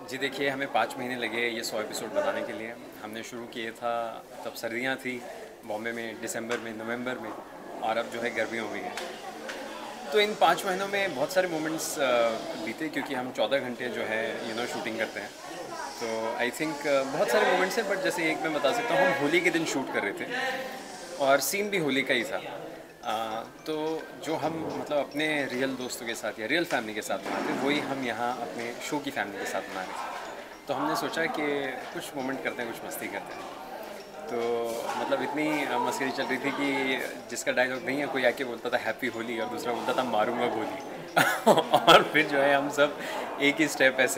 जी देखिए, हमें 5 महीने लगे ये 100 एपिसोड बनाने के लिए। हमने शुरू किए था तब सर्दियाँ थी बॉम्बे में, दिसंबर में, नवंबर में, और अब जो है गर्मियों में है। तो इन 5 महीनों में बहुत सारे मोमेंट्स बीते, क्योंकि हम 14 घंटे जो है शूटिंग करते हैं। तो आई थिंक बहुत सारे मोमेंट्स हैं, बट जैसे एक मैं बता सकता हूँ, हम होली के दिन शूट कर रहे थे और सीन भी होली का ही था। तो जो हम मतलब अपने रियल दोस्तों के साथ या रियल फैमिली के साथ मनाते हैं, वही हम यहाँ अपने शो की फैमिली के साथ मना रहे थे। तो हमने सोचा कि कुछ मोमेंट करते हैं, कुछ मस्ती करते हैं। तो मतलब इतनी मस्करी चल रही थी कि जिसका डायलॉग नहीं है, कोई आके बोलता था हैप्पी होली और दूसरा बोलता था मारूंगा गोली। और फिर जो है हम सब एक ही स्टेप ऐसे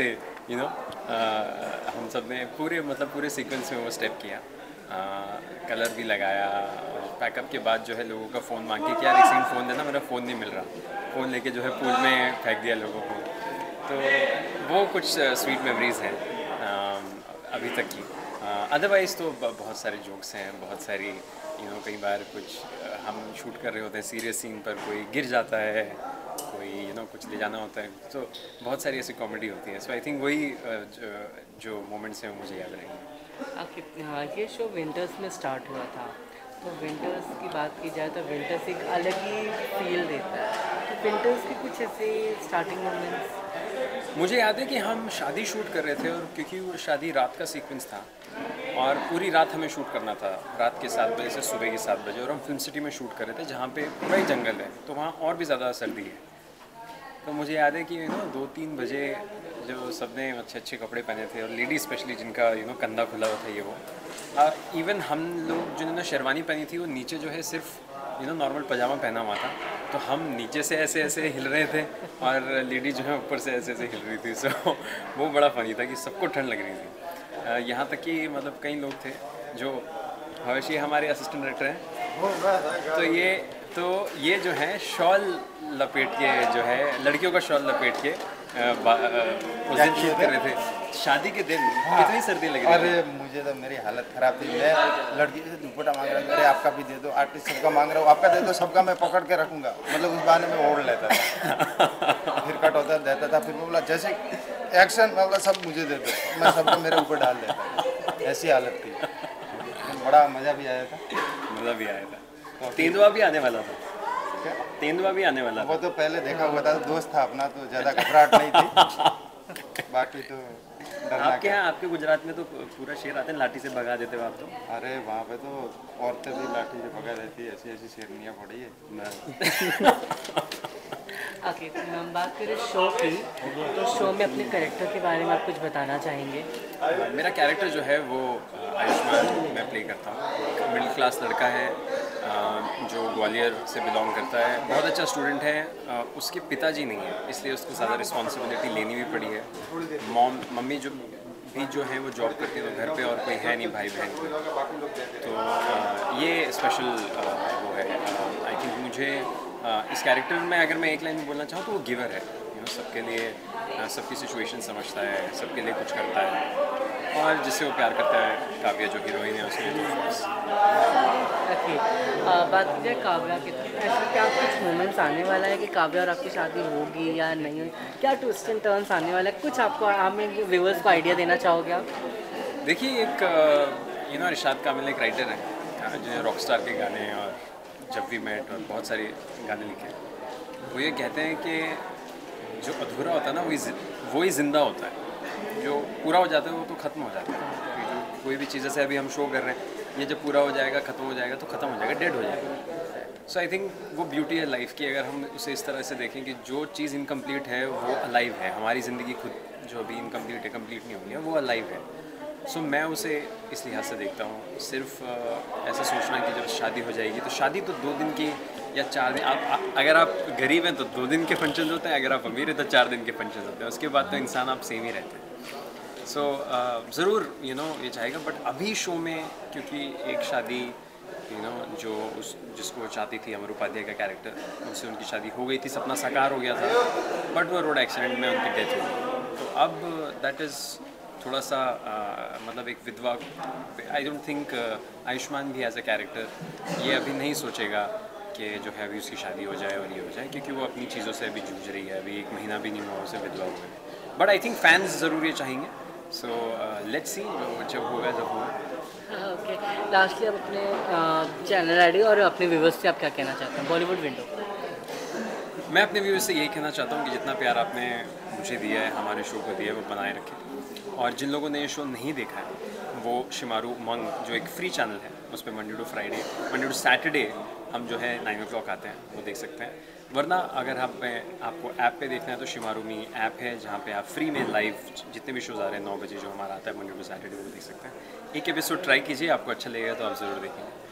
हम सब ने पूरे मतलब पूरे सीक्वेंस में वो स्टेप किया। कलर भी लगाया। पैकअप के बाद जो है लोगों का फ़ोन मांग के कि यार एक सीन फ़ोन देना, मेरा फ़ोन नहीं मिल रहा। फ़ोन लेके जो है पूल में फेंक दिया लोगों को। तो वो कुछ स्वीट मेमोरीज़ हैं अभी तक की। अदरवाइज़ तो बहुत सारे जोक्स हैं, बहुत सारी कई बार कुछ हम शूट कर रहे होते हैं सीरियस सीन पर, कोई गिर जाता है, कोई कुछ ले जाना होता है, तो बहुत सारी ऐसी कॉमेडी होती है। सो आई थिंक वही जो मोमेंट्स हैं वो मुझे याद रहेंगे। हाँ, ये शो विंटर्स में स्टार्ट हुआ था। तो विंटर्स की बात की जाए तो विंटर्स एक अलग ही फील देता है। तो विंटर्स के कुछ ऐसे स्टार्टिंग मोमेंट्स। मुझे याद है कि हम शादी शूट कर रहे थे, और क्योंकि वो शादी रात का सीक्वेंस था और पूरी रात हमें शूट करना था, रात के 7 बजे से सुबह के 7 बजे, और हम फिल्म सिटी में शूट कर रहे थे जहाँ पे पूरा ही जंगल है, तो वहाँ और भी ज़्यादा सर्दी है। तो मुझे याद है कि 2-3 बजे जो सबने अच्छे अच्छे कपड़े पहने थे, और लेडी स्पेशली जिनका कंधा खुला हुआ था ये वो, और इवन हम लोग जिन्होंने शेरवानी पहनी थी वो नीचे जो है सिर्फ नॉर्मल पजामा पहना हुआ था। तो हम नीचे से ऐसे ऐसे हिल रहे थे और लेडी जो है ऊपर से ऐसे ऐसे हिल रही थी। सो वो बड़ा फनी था कि सबको ठंड लग रही थी। यहाँ तक कि मतलब कई लोग थे जो हवेशी हमारे असिस्टेंट डायरेक्टर हैं, तो ये जो है शॉल लपेट के जो है लड़कियों का शॉल लपेट के उस दिन शूट कर रहे थे शादी के दिन। हाँ। कितनी सर्दी लग रही अरे थी। मुझे तो मेरी हालत खराब थी। मैं लड़की से दुपट्टा मांग रहा था, अरे आपका भी दे दो, आर्टिस्ट सबका मांग रहा हूँ, आपका दे दो, सबका मैं पकड़ के रखूंगा, मतलब उस बहाने में ओढ़ लेता था। फिर कट होता देता था, फिर वो बोला जैसे एक्शन, मैं बोला सब मुझे दे दो, मैं सबका मेरे ऊपर डाल देता। ऐसी हालत थी। बड़ा मज़ा भी आया था। मज़ा भी आया था। तेंदुआ भी आने वाला था। क्या? तेंदुआ भी आने वाला वो था। तो पहले देखा हुआ था, दोस्त था अपना, तो ज़्यादा घबराहट नहीं थी। बाकी तो डरना आपके क्या। यहाँ, आपके गुजरात में तो पूरा शेर आते हैं, लाठी से भगा देते हो आप तो। अरे वहाँ पे तो औरतें भी लाठी से पकड़ रहती है, ऐसी ऐसी शेरनियाँ पड़ी है। ओके, हम बात करें शो की, तो शो में अपने कैरेक्टर के बारे में आप कुछ बताना चाहेंगे? मेरा कैरेक्टर जो है वो आयुष्मान मैं प्ले करता हूँ। मिडिल क्लास लड़का है जो ग्वालियर से बिलोंग करता है, बहुत अच्छा स्टूडेंट है। उसके पिताजी नहीं है, इसलिए उसको ज़्यादा रिस्पॉन्सिबिलिटी लेनी भी पड़ी है। मम्मी जो है वो जॉब करती है, तो घर पे और कोई है नहीं भाई बहन। तो ये स्पेशल वो है। आई थिंक मुझे इस कैरेक्टर में अगर मैं एक लाइन में बोलना चाहूँ तो वो गिवर है। सबके लिए सबकी सिचुएशन समझता है, सबके लिए कुछ करता है, और जिससे वो प्यार करता है। काव्या जो हीरोइन है उसमें तो ओके, बात की जाए काव्या की, तो ऐसा क्या कुछ मोमेंट्स आने वाला है कि काव्या और आपकी शादी होगी या नहीं होगी? क्या ट्विस्ट एंड टर्न्स आने वाला है? कुछ आपको हमें व्यूअर्स को आइडिया देना चाहोगे आप? देखिए, एक इरशाद कामिल एक राइटर है जो रॉकस्टार के गाने और जब वी मेट और बहुत सारे गाने लिखे हैं। वो ये कहते हैं कि जो अधूरा होता है ना वो ही ज़िंदा होता है, जो पूरा हो जाता है वो तो ख़त्म हो जाता है। कि जो कोई भी चीज़, जैसे अभी हम शो कर रहे हैं, ये जब पूरा हो जाएगा, ख़त्म हो जाएगा, तो ख़त्म हो जाएगा, डेड हो जाएगा। सो आई थिंक वो ब्यूटी है लाइफ की, अगर हम उसे इस तरह से देखें कि जो चीज़ इनकम्प्लीट है वो अलाइव है। हमारी ज़िंदगी खुद जो अभी इनकम्प्लीट है, कम्प्लीट नहीं हुई है, वो अलाइव है। सो मैं उसे इस लिहाज से देखता हूँ। सिर्फ ऐसा सोचना कि जब शादी हो जाएगी, तो शादी तो 2 दिन की या 4 दिन, अगर आप गरीब हैं तो 2 दिन के फंक्शन होते हैं, अगर आप अमीर हैं तो 4 दिन के फंक्शन होते हैं। उसके बाद तो इंसान आप सेम ही रहते हैं। सो ज़रूर ये चाहेगा, बट अभी शो में क्योंकि एक शादी जो जिसको वो चाहती थी, अमर उपाध्याय का कैरेक्टर, उनसे उनकी शादी हो गई थी, सपना साकार हो गया था, बट वो रोड एक्सीडेंट में उनकी डेथ हो गई। तो अब दैट इज़ थोड़ा सा मतलब एक विधवा। आई डोंट थिंक आयुष्मान भी एज अ कैरेक्टर ये अभी नहीं सोचेगा कि जो है अभी उसकी शादी हो जाए और ये हो जाए, क्योंकि वो अपनी चीज़ों से अभी जूझ रही है। अभी 1 महीना भी नहीं हुआ उसे विधवा हुए। बट आई थिंक फैंस ज़रूर ये चाहेंगे, सो लेट्स सी जब होगा जब होगा। ओके, लास्टली आप अपने चैनल आईडी और अपने व्यूवर्स से आप क्या कहना चाहते हैं बॉलीवुड विंडो? मैं अपने व्यूअर्स से यही कहना चाहता हूँ कि जितना प्यार आपने मुझे दिया है, हमारे शो को दिया है, वो बनाए रखें। और जिन लोगों ने ये शो नहीं देखा है वो शिमारू उमंग जो एक फ्री चैनल है उस पर मंडे टू सैटरडे हम जो है 9 o'clock आते हैं, वो देख सकते हैं। वरना अगर आपको ऐप पे देखना है तो शिमारू मी ऐप है जहाँ पे आप फ्री में लाइव जितने भी शोज़ आ रहे हैं 9 बजे जो हमारा आता है मंडे टू सैटरडे, वो देख सकते हैं। एक एपिसोड ट्राई कीजिए, आपको अच्छा लगेगा तो आप ज़रूर देखेंगे।